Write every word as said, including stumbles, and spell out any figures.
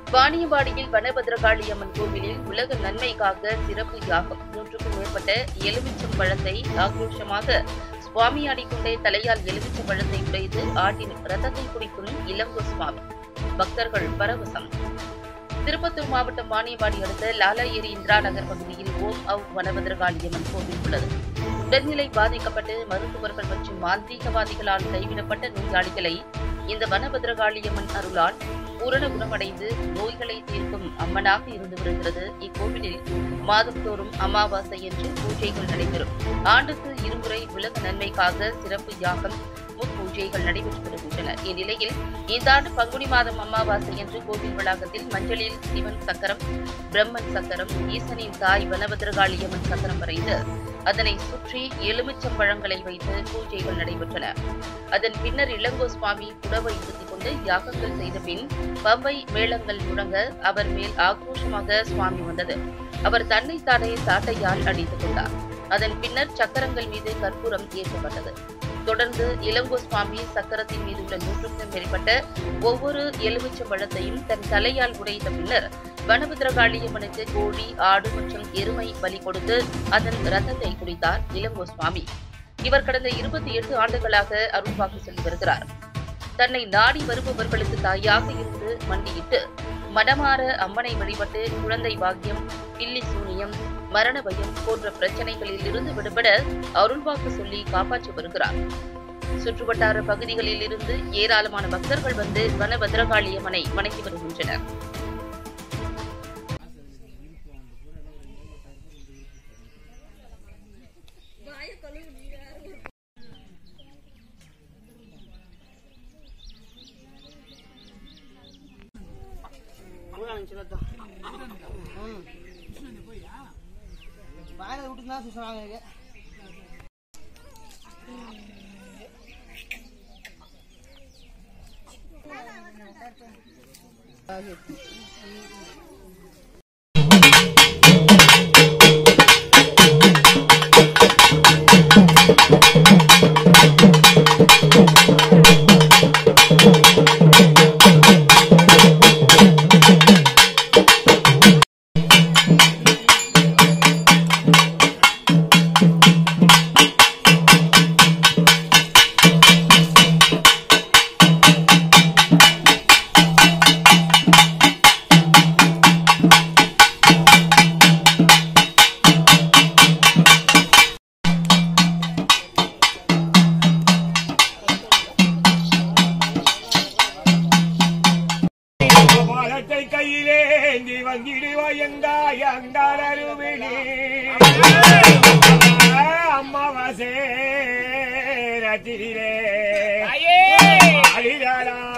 வாணியம்பாடியில் வனபத்ரகாளி அம்மன் கோவிலில் உலக நன்மைக்காக சிறப்பு யாகம். நூற்றுக்கும் மேற்பட்ட எலுமிச்சம் பழத்தை ஆக்ரோஷமாக சுவாமி ஆடிக்கொண்டே தலையால் எலுமிச்சம் பழத்தை உடைத்து ஆட்டின் ரத்தத்தை குடிக்கும் இளங்கோ சுவாமி. பக்தர்கள் பரவசம். திருப்பத்தூர் மாவட்டம் வாணியம்பாடி அடுத்த லாலா ஏரி இந்திரா நகர் பகுதியில் ஓம் அவ் வனபத்ரகாளி அம்மன் கோவில் உள்ளது. உடல்நிலை பாதிக்கப்பட்டு மருத்துவர்கள் மற்றும் மாந்திரீகவாதிகளால் கைவிடப்பட்ட நோயாளிகளை இந்த வனபத்ரகாளி அம்மன் அருளால் பூரண குணமடைந்து நோய்களை தீர்க்கும் அம்மனாக இருந்து வருகிறது. இக்கோவிலில் மாதந்தோறும் அமாவாசை என்று பூஜைகள் நடைபெறும். ஆண்டுக்கு இருமுறை உலக நன்மைக்காக சிறப்பு யாகம் முற்பூஜைகள் நடைபெற்று வருகின்றன. இந்நிலையில் இந்த ஆண்டு பங்குனி மாதம் அமாவாசை என்று கோவில் வளாகத்தில் மஞ்சளில் சிவன் சக்கரம், பிரம்மன் சக்கரம், ஈசனின் தாய் வனபத்ரகாளி அம்மன் சக்கரம் வரைந்து அதனை சுற்றி எலுமிச்சம் பழங்களை வைத்து பூஜைகள் நடைபெற்றன. அதன் பின்னர் இளங்கோ சுவாமி புடவை உடுத்திக் கொண்டு யாகங்கள் செய்த பின் பம்பை மேளங்கள் முழங்க அவர் மேல் ஆக்ரோஷமாக சுவாமி வந்தது. அவர் தன்னைத்தானே சாட்டையால் அடித்துக் கொண்டார். அதன் பின்னர் சக்கரங்கள் மீது கற்பூரம் ஏற்றப்பட்டது. தொடர்ந்து இளங்கோ சுவாமி சக்கரத்தின் மீது உள்ள நூற்றுக்கும் மேற்பட்ட ஒவ்வொரு எலுமிச்சம் பழத்தையும் தன் தலையால் உடைத்த பின்னர் வனபத்ரகாளி அம்மனுக்கு கோழி, ஆடு மற்றும் எருமை பலி கொடுத்து அதன் ரத்தத்தை குடித்தார் இளங்கோ சுவாமி. இவர் கடந்த இருபத்தி எட்டு ஆண்டுகளாக அருள்வாக்கு சொல்லி வருகிறார். தன்னை நாடி வருபவர்களுக்கு தாயாக இருந்து மண்டியிட்டு மனமாற அம்மனை வழிபட்டு குழந்தை பாக்கியம், பில்லி சூனியம், மரண பயம் போன்ற பிரச்சனைகளில் இருந்து விடுபட அருள்வாக்கு சொல்லி காப்பாற்றி வருகிறார். சுற்றுவட்டார பகுதிகளில் இருந்து ஏராளமான பக்தர்கள் வந்து வனபத்ரகாளி அம்மனை வணங்கி வருகின்றனர். வாயில விட்டுனா சொன்னாங்க. கையிலேந்தி வந்திடுவாயங்காய் அங்காளருவினி அம்மாவாசே ரத்திரிலே அடிதாளா